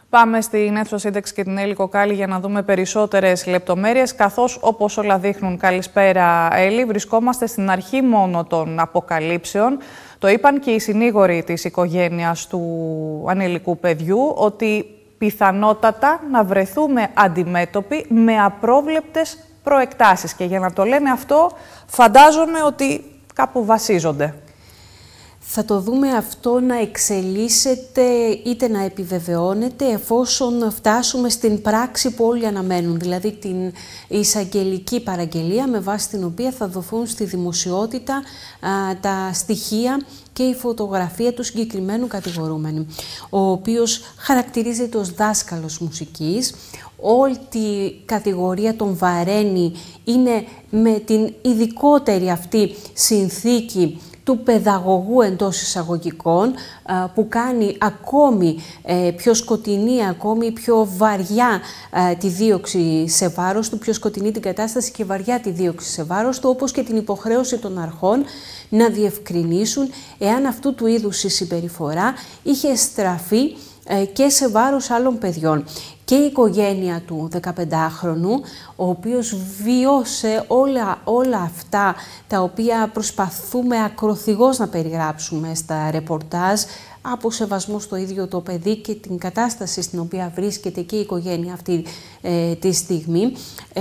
Πάμε στην αίθουσα σύνταξη και την Έλλη Κοκάλη για να δούμε περισσότερες λεπτομέρειες, καθώς όπως όλα δείχνουν, καλησπέρα Έλλη, βρισκόμαστε στην αρχή μόνο των αποκαλύψεων. Το είπαν και οι συνήγοροι της οικογένειας του ανηλικού παιδιού, ότι πιθανότατα να βρεθούμε αντιμέτωποι με απρόβλεπτες προεκτάσεις. Και για να το λένε αυτό, φαντάζομαι ότι κάπου βασίζονται. Θα το δούμε αυτό να εξελίσσεται είτε να επιβεβαιώνεται εφόσον φτάσουμε στην πράξη που όλοι αναμένουν, δηλαδή την εισαγγελική παραγγελία με βάση την οποία θα δοθούν στη δημοσιότητα τα στοιχεία και η φωτογραφία του συγκεκριμένου κατηγορούμενου, ο οποίος χαρακτηρίζεται ως δάσκαλος μουσικής. Όλη τη κατηγορία τον βαραίνει είναι με την ειδικότερη αυτή συνθήκη του παιδαγωγού εντός εισαγωγικών, που κάνει ακόμη πιο σκοτεινή, ακόμη πιο βαριά τη δίωξη σε βάρος του, πιο σκοτεινή την κατάσταση και βαριά τη δίωξη σε βάρος του, όπως και την υποχρέωση των αρχών να διευκρινίσουν εάν αυτού του είδους η συμπεριφορά είχε στραφεί και σε βάρος άλλων παιδιών. Και η οικογένεια του 15χρονου, ο οποίος βίωσε όλα αυτά τα οποία προσπαθούμε ακροθυγώς να περιγράψουμε στα ρεπορτάζ, από σεβασμό στο ίδιο το παιδί και την κατάσταση στην οποία βρίσκεται και η οικογένεια αυτή τη στιγμή.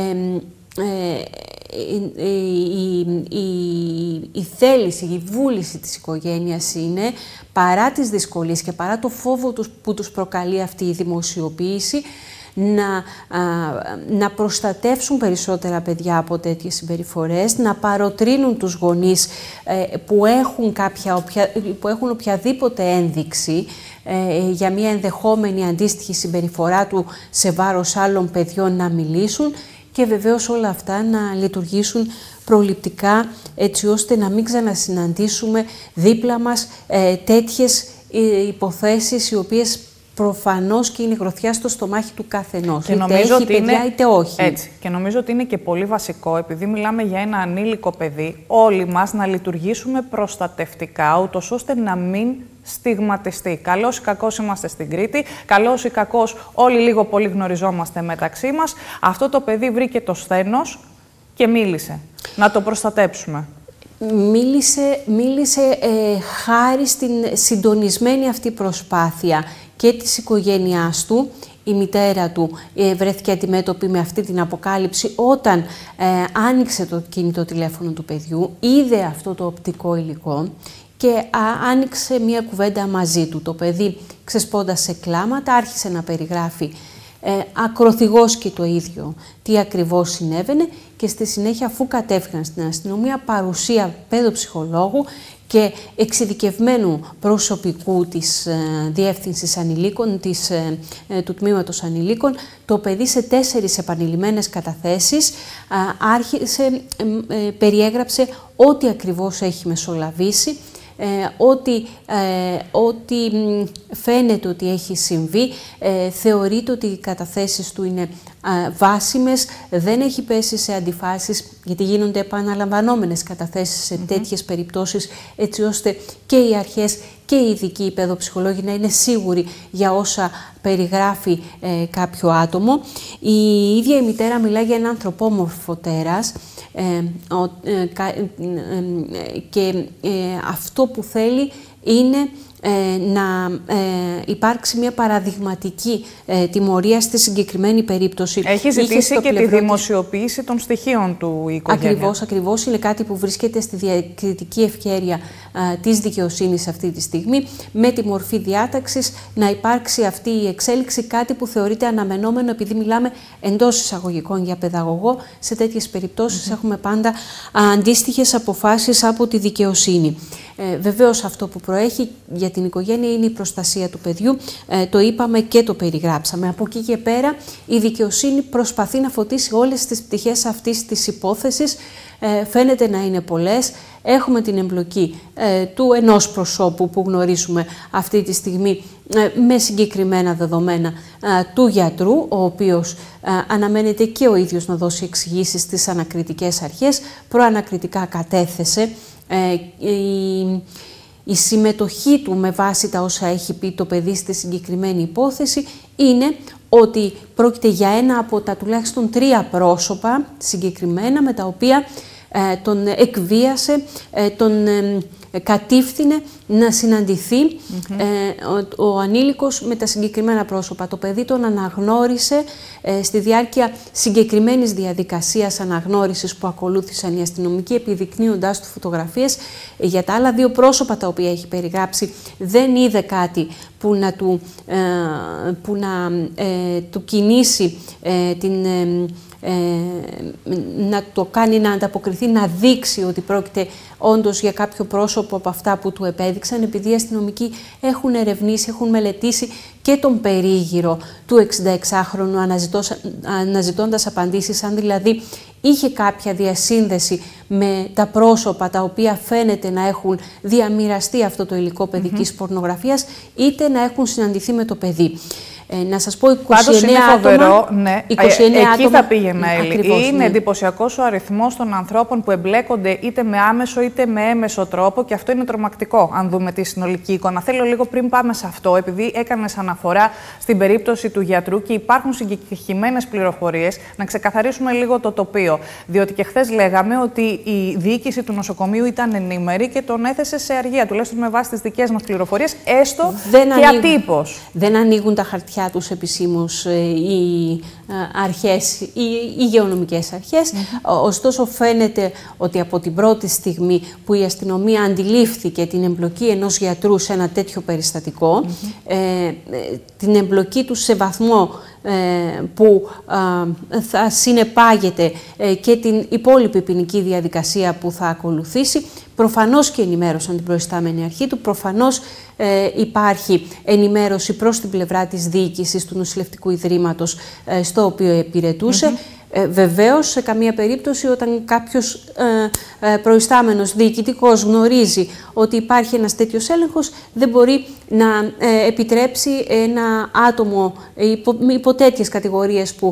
Η θέληση, η βούληση της οικογένειας είναι, παρά τις δυσκολίες και παρά το φόβο που τους προκαλεί αυτή η δημοσιοποίηση, να προστατεύσουν περισσότερα παιδιά από τέτοιες συμπεριφορές, να παροτρύνουν τους γονείς που έχουν οποιαδήποτε ένδειξη για μια ενδεχόμενη αντίστοιχη συμπεριφορά του σε βάρος άλλων παιδιών να μιλήσουν, και βεβαίως όλα αυτά να λειτουργήσουν προληπτικά, έτσι ώστε να μην ξανασυναντήσουμε δίπλα μας τέτοιες υποθέσεις, οι οποίες προφανώς και είναι γροθιά στο στομάχι του καθενός. Είτε έχει παιδιά είτε όχι. Έτσι. Και νομίζω ότι είναι και πολύ βασικό, επειδή μιλάμε για ένα ανήλικο παιδί, όλοι μας να λειτουργήσουμε προστατευτικά, ούτως ώστε να μην στιγματιστεί. Καλώς ή κακώς είμαστε στην Κρήτη, καλώς ή κακώς όλοι λίγο πολύ γνωριζόμαστε μεταξύ μας. Αυτό το παιδί βρήκε το σθένος και μίλησε. Να το προστατέψουμε. Μίλησε χάρη στην συντονισμένη αυτή προσπάθεια και της οικογένειάς του. Η μητέρα του βρέθηκε αντιμέτωπη με αυτή την αποκάλυψη όταν άνοιξε το κινητό τηλέφωνο του παιδιού, είδε αυτό το οπτικό υλικό και άνοιξε μία κουβέντα μαζί του. Το παιδί, ξεσπώντας σε κλάματα, άρχισε να περιγράφει ακροθυγώς και το ίδιο τι ακριβώς συνέβαινε, και στη συνέχεια, αφού κατέφυγαν στην αστυνομία, παρουσία παιδοψυχολόγου και εξειδικευμένου προσωπικού της Διεύθυνσης Ανηλίκων, του Τμήματος Ανηλίκων, το παιδί σε 4 επανειλημμένες καταθέσεις περιέγραψε ό,τι ακριβώς έχει μεσολαβήσει, ότι φαίνεται ότι έχει συμβεί, θεωρείται ότι οι καταθέσεις του είναι βάσιμες, δεν έχει πέσει σε αντιφάσεις, γιατί γίνονται επαναλαμβανόμενες καταθέσεις σε τέτοιες περιπτώσεις, έτσι ώστε και οι αρχές και οι ειδικοί παιδοψυχολόγοι να είναι σίγουροι για όσα περιγράφει κάποιο άτομο. Η ίδια η μητέρα μιλάει για έναν ανθρωπόμορφο τέρας, και αυτό που θέλει είναι να υπάρξει μια παραδειγματική τιμωρία στη συγκεκριμένη περίπτωση. Έχει ζητήσει και τη δημοσιοποίηση των στοιχείων του η οικογένεια. Ακριβώς. Είναι κάτι που βρίσκεται στη διακριτική ευχέρεια της δικαιοσύνης αυτή τη στιγμή, με τη μορφή διάταξης να υπάρξει αυτή η εξέλιξη, κάτι που θεωρείται αναμενόμενο, επειδή μιλάμε εντός εισαγωγικών για παιδαγωγό. Σε τέτοιες περιπτώσεις έχουμε πάντα αντίστοιχες αποφάσεις από τη δικαιοσύνη. Βεβαίως αυτό που προέχει για την οικογένεια είναι η προστασία του παιδιού, το είπαμε και το περιγράψαμε. Από εκεί και πέρα η δικαιοσύνη προσπαθεί να φωτίσει όλες τις πτυχές αυτής της υπόθεσης. Φαίνεται να είναι πολλές. Έχουμε την εμπλοκή του ενός προσώπου που γνωρίζουμε αυτή τη στιγμή με συγκεκριμένα δεδομένα του γιατρού, ο οποίος αναμένεται και ο ίδιος να δώσει εξηγήσεις στις ανακριτικές αρχές. Προανακριτικά κατέθεσε η συμμετοχή του με βάση τα όσα έχει πει το παιδί στη συγκεκριμένη υπόθεση είναι ότι πρόκειται για ένα από τα τουλάχιστον 3 πρόσωπα συγκεκριμένα με τα οποία τον εκβίασε, τον κατήφθηνε να συναντηθεί ο ανήλικος με τα συγκεκριμένα πρόσωπα. Το παιδί τον αναγνώρισε στη διάρκεια συγκεκριμένης διαδικασίας αναγνώρισης που ακολούθησαν οι αστυνομικοί, επιδεικνύοντάς του φωτογραφίες. Για τα άλλα 2 πρόσωπα τα οποία έχει περιγράψει δεν είδε κάτι που να του κινήσει να το κάνει να ανταποκριθεί, να δείξει ότι πρόκειται όντως για κάποιο πρόσωπο από αυτά που του επέδειξαν, επειδή οι αστυνομικοί έχουν ερευνήσει, έχουν μελετήσει και τον περίγυρο του 66χρονου αναζητώντας απαντήσεις, αν δηλαδή είχε κάποια διασύνδεση με τα πρόσωπα τα οποία φαίνεται να έχουν διαμοιραστεί αυτό το υλικό παιδικής πορνογραφίας, είτε να έχουν συναντηθεί με το παιδί. Να σας πω 29 Πάντως είναι φοβερό, άτομα, ναι. 29 Εκεί άτομα, θα πήγαινα, Έλλη. Ακριβώς, Είναι ναι. εντυπωσιακός ο αριθμός των ανθρώπων που εμπλέκονται είτε με άμεσο είτε με έμεσο τρόπο και αυτό είναι τρομακτικό, αν δούμε τη συνολική εικόνα. Θέλω λίγο πριν πάμε σε αυτό, επειδή έκανες αναφορά στην περίπτωση του γιατρού και υπάρχουν συγκεκριμένες πληροφορίες, να ξεκαθαρίσουμε λίγο το τοπίο. Διότι και χθες λέγαμε ότι η διοίκηση του νοσοκομείου ήταν ενήμερη και τον έθεσε σε αργία, τουλάχιστον με βάση τις δικές μας πληροφορίες, έστω και ατύπως. Δεν ανοίγουν τα χαρτιά τους επισήμως οι αρχές, οι υγειονομικές αρχές. Ωστόσο φαίνεται ότι από την πρώτη στιγμή που η αστυνομία αντιλήφθηκε την εμπλοκή ενός γιατρού σε ένα τέτοιο περιστατικό, την εμπλοκή του σε βαθμό που θα συνεπάγεται και την υπόλοιπη ποινική διαδικασία που θα ακολουθήσει, προφανώς και ενημέρωσαν την προϊστάμενη αρχή του, προφανώς υπάρχει ενημέρωση προς την πλευρά της διοίκησης του νοσηλευτικού ιδρύματος στο οποίο υπηρετούσε. Βεβαίως, σε καμία περίπτωση όταν κάποιος προϊστάμενος διοικητικός γνωρίζει ότι υπάρχει ένας τέτοιος έλεγχος, δεν μπορεί να επιτρέψει ένα άτομο υπό τέτοιες κατηγορίες που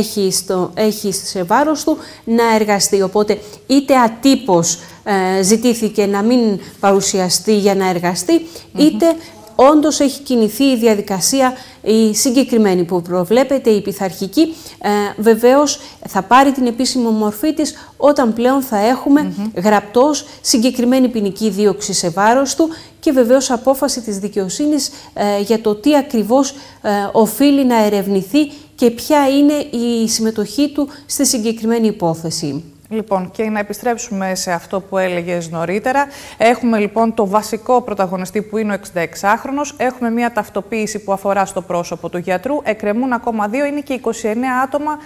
έχει σε βάρος του να εργαστεί. Οπότε είτε ατύπως ζητήθηκε να μην παρουσιαστεί για να εργαστεί, είτε όντως έχει κινηθεί η διαδικασία η συγκεκριμένη που προβλέπεται, η πειθαρχική. Βεβαίως θα πάρει την επίσημη μορφή της όταν πλέον θα έχουμε γραπτός συγκεκριμένη ποινική δίωξη σε βάρος του και βεβαίως απόφαση της δικαιοσύνης για το τι ακριβώς οφείλει να ερευνηθεί και ποια είναι η συμμετοχή του στη συγκεκριμένη υπόθεση. Λοιπόν, και να επιστρέψουμε σε αυτό που έλεγες νωρίτερα. Έχουμε λοιπόν το βασικό πρωταγωνιστή που είναι ο 66χρονος. Έχουμε μια ταυτοποίηση που αφορά στο πρόσωπο του γιατρού. Εκκρεμούν ακόμα 2, είναι και 29 άτομα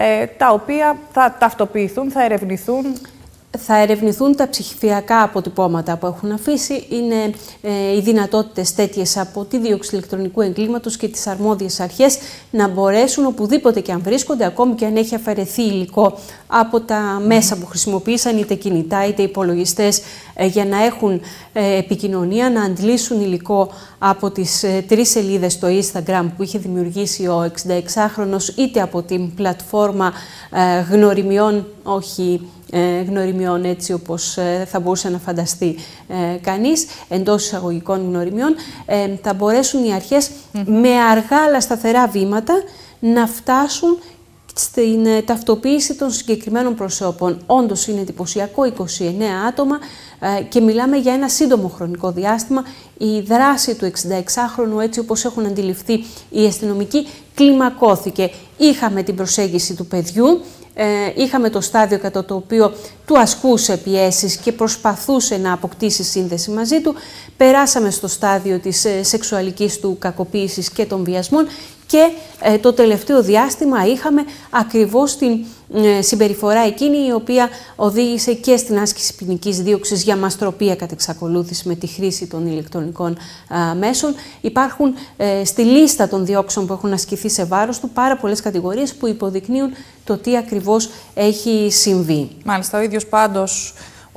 τα οποία θα ταυτοποιηθούν, θα ερευνηθούν. Θα ερευνηθούν τα ψηφιακά αποτυπώματα που έχουν αφήσει. Είναι οι δυνατότητες τέτοιες από τη δίωξη ηλεκτρονικού εγκλήματος και τις αρμόδιες αρχές να μπορέσουν οπουδήποτε και αν βρίσκονται, ακόμη και αν έχει αφαιρεθεί υλικό από τα μέσα που χρησιμοποίησαν, είτε κινητά είτε υπολογιστές, για να έχουν επικοινωνία, να αντλήσουν υλικό από τις 3 σελίδες στο Instagram που είχε δημιουργήσει ο 66χρονος, είτε από την πλατφόρμα γνωριμιών, όχι γνωριμιών έτσι όπως θα μπορούσε να φανταστεί κανείς, εντός εισαγωγικών γνωριμιών, θα μπορέσουν οι αρχές με αργά αλλά σταθερά βήματα να φτάσουν στην ταυτοποίηση των συγκεκριμένων προσώπων. Όντως είναι εντυπωσιακό, 29 άτομα και μιλάμε για ένα σύντομο χρονικό διάστημα. Η δράση του 66χρονου, έτσι όπως έχουν αντιληφθεί οι αστυνομικοί, κλιμακώθηκε. Είχαμε την προσέγγιση του παιδιού, είχαμε το στάδιο κατά το οποίο του ασκούσε πιέσεις και προσπαθούσε να αποκτήσει σύνδεση μαζί του. Περάσαμε στο στάδιο της σεξουαλικής του κακοποίησης και των βιασμών και το τελευταίο διάστημα είχαμε ακριβώς την συμπεριφορά εκείνη η οποία οδήγησε και στην άσκηση ποινικής δίωξης για μαστροπία κατά εξακολούθηση με τη χρήση των ηλεκτρονικών μέσων. Υπάρχουν στη λίστα των διώξεων που έχουν ασκηθεί σε βάρος του πάρα πολλές κατηγορίες που υποδεικνύουν το τι ακριβώς έχει συμβεί. Μάλιστα, ο ίδιος πάντως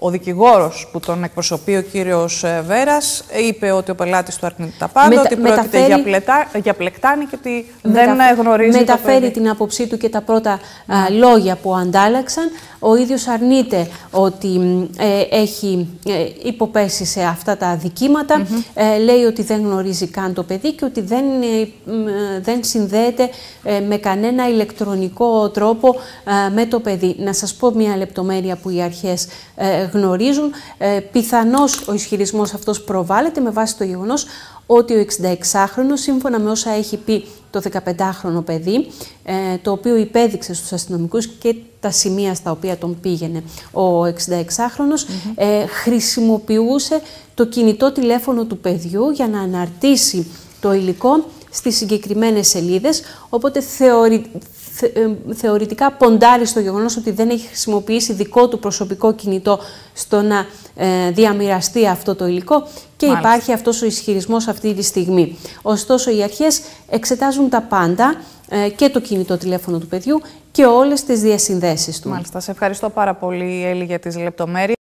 Ο δικηγόρος που τον εκπροσωπεί, ο κύριος Βέρας, είπε ότι ο πελάτης του αρνείται τα πάντα, ότι πρόκειται για πλεκτάνη και ότι δεν γνωρίζει. Μεταφέρει την άποψή του και τα πρώτα λόγια που αντάλλαξαν. Ο ίδιος αρνείται ότι έχει υποπέσει σε αυτά τα αδικήματα. Λέει ότι δεν γνωρίζει καν το παιδί και ότι δεν συνδέεται με κανένα ηλεκτρονικό τρόπο με το παιδί. Να σας πω μια λεπτομέρεια που οι αρχές γνωρίζουν. Πιθανώς ο ισχυρισμός αυτός προβάλλεται με βάση το γεγονός ότι ο 66χρονος, σύμφωνα με όσα έχει πει το 15χρονο παιδί, το οποίο υπέδειξε στους αστυνομικούς και τα σημεία στα οποία τον πήγαινε ο 66χρονος, χρησιμοποιούσε το κινητό τηλέφωνο του παιδιού για να αναρτήσει το υλικό στις συγκεκριμένες σελίδες, οπότε θεωρητικά ποντάρει στο γεγονός ότι δεν έχει χρησιμοποιήσει δικό του προσωπικό κινητό στο να διαμοιραστεί αυτό το υλικό και υπάρχει αυτός ο ισχυρισμός αυτή τη στιγμή. Ωστόσο, οι αρχές εξετάζουν τα πάντα, και το κινητό τηλέφωνο του παιδιού και όλες τις διασυνδέσεις του. Μάλιστα. Σε ευχαριστώ πάρα πολύ, Έλλη, για τις λεπτομέρειες.